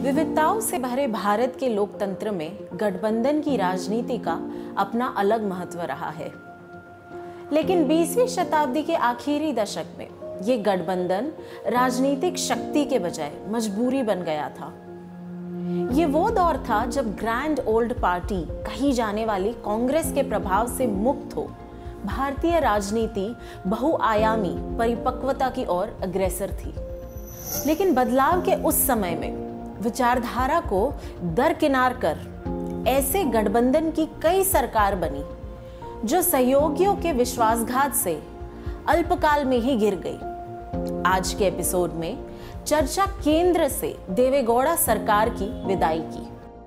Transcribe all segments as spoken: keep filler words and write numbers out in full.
विविधताओं से भरे भारत के लोकतंत्र में गठबंधन की राजनीति का अपना अलग महत्व रहा है। लेकिन बीसवीं शताब्दी के आखिरी दशक में ये गठबंधन राजनीतिक शक्ति के बजाय मजबूरी बन गया था। ये वो दौर था जब ग्रैंड ओल्ड पार्टी कही जाने वाली कांग्रेस के प्रभाव से मुक्त हो भारतीय राजनीति बहुआयामी परिपक्वता की ओर अग्रसर थी। लेकिन बदलाव के उस समय में विचारधारा को दरकिनार कर ऐसे गठबंधन की कई सरकार बनी जो सहयोगियों के विश्वासघात से अल्पकाल में ही गिर गई। आज के एपिसोड में चर्चा केंद्र से देवे गौड़ा सरकार की विदाई की।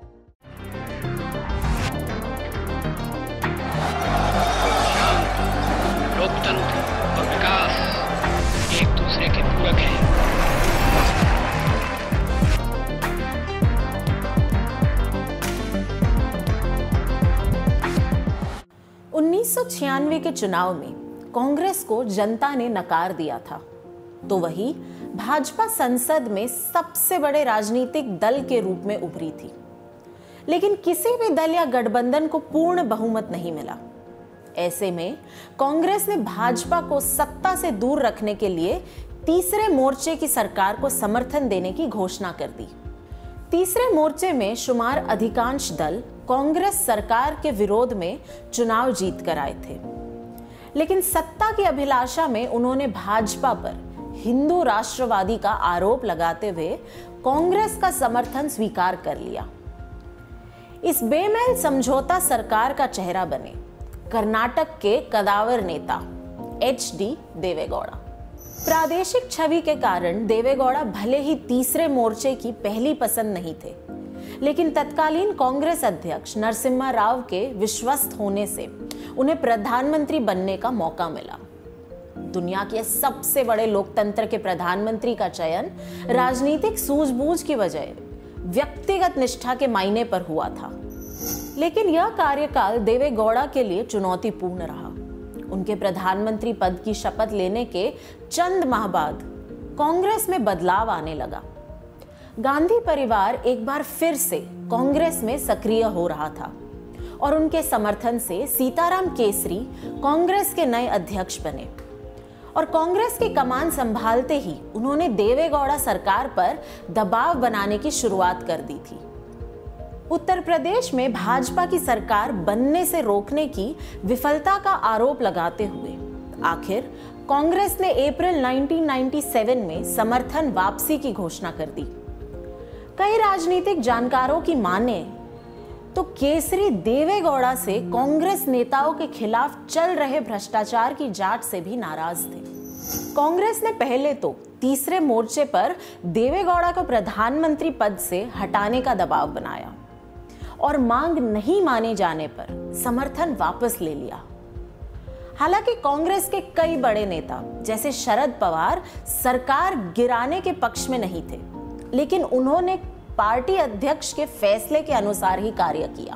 लोकतंत्र और विकास एक दूसरे के पूरक हैं। उन्नीस सौ छियानवे के चुनाव में कांग्रेस को जनता ने नकार दिया था, तो वही भाजपा संसद में सबसे बड़े राजनीतिक दल के रूप में उभरी थी। लेकिन किसी भी दल या गठबंधन को पूर्ण बहुमत नहीं मिला। ऐसे में कांग्रेस ने भाजपा को सत्ता से दूर रखने के लिए तीसरे मोर्चे की सरकार को समर्थन देने की घोषणा कर दी। तीसरे मोर्चे में शुमार अधिकांश दल कांग्रेस सरकार के विरोध में चुनाव जीत कर आए थे, लेकिन सत्ता की अभिलाषा में उन्होंने भाजपा पर हिंदू राष्ट्रवादी का आरोप लगाते हुए कांग्रेस का समर्थन स्वीकार कर लिया। इस बेमेल समझौता सरकार का चेहरा बने कर्नाटक के कदावर नेता एच डी देवे गौड़ा। प्रादेशिक छवि के कारण देवे गौड़ा भले ही तीसरे मोर्चे की पहली पसंद नहीं थे, लेकिन तत्कालीन कांग्रेस अध्यक्ष नरसिम्हा राव के विश्वस्त होने से उन्हें प्रधानमंत्री बनने का मौका मिला। दुनिया के सबसे बड़े लोकतंत्र के प्रधानमंत्री का चयन राजनीतिक सूझबूझ की बजाय व्यक्तिगत निष्ठा के मायने पर हुआ था। लेकिन यह कार्यकाल देवे गौड़ा के लिए चुनौतीपूर्ण रहा। उनके प्रधानमंत्री पद की शपथ लेने के चंद माह बाद कांग्रेस में बदलाव आने लगा। गांधी परिवार एक बार फिर से कांग्रेस में सक्रिय हो रहा था और उनके समर्थन से सीताराम केसरी कांग्रेस के नए अध्यक्ष बने और कांग्रेस की कमान संभालते ही उन्होंने देवे गौड़ा सरकार पर दबाव बनाने की शुरुआत कर दी थी। उत्तर प्रदेश में भाजपा की सरकार बनने से रोकने की विफलता का आरोप लगाते हुए आखिर कांग्रेस ने अप्रैल उन्नीस सौ सत्तानवे में समर्थन वापसी की घोषणा कर दी। कई राजनीतिक जानकारों की माने तो केसरी देवे गौड़ा से कांग्रेस नेताओं के खिलाफ चल रहे भ्रष्टाचार की जांच से भी नाराज थे। कांग्रेस ने पहले तो तीसरे मोर्चे पर देवे गौड़ा को प्रधानमंत्री पद से हटाने का दबाव बनाया और मांग नहीं माने जाने पर समर्थन वापस ले लिया। हालांकि कांग्रेस के कई बड़े नेता जैसे शरद पवार सरकार गिराने के पक्ष में नहीं थे, लेकिन उन्होंने पार्टी अध्यक्ष के फैसले के अनुसार ही कार्य किया।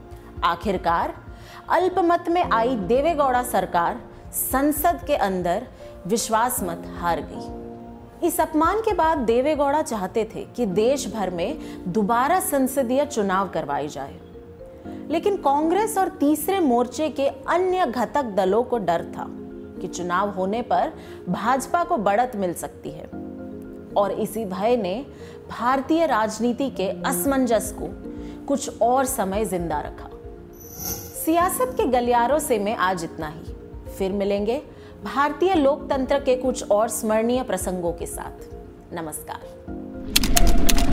आखिरकार अल्पमत में आई देवे गौड़ा सरकार संसद के अंदर विश्वास मत हार गई। इस अपमान के बाद देवे गौड़ा चाहते थे कि देश भर में दोबारा संसदीय चुनाव करवाए जाए, लेकिन कांग्रेस और तीसरे मोर्चे के अन्य घटक दलों को डर था कि चुनाव होने पर भाजपा को बढ़त मिल सकती है और इसी भय ने भारतीय राजनीति के असमंजस को कुछ और समय जिंदा रखा। सियासत के गलियारों से में आज इतना ही। फिर मिलेंगे भारतीय लोकतंत्र के कुछ और स्मरणीय प्रसंगों के साथ। नमस्कार।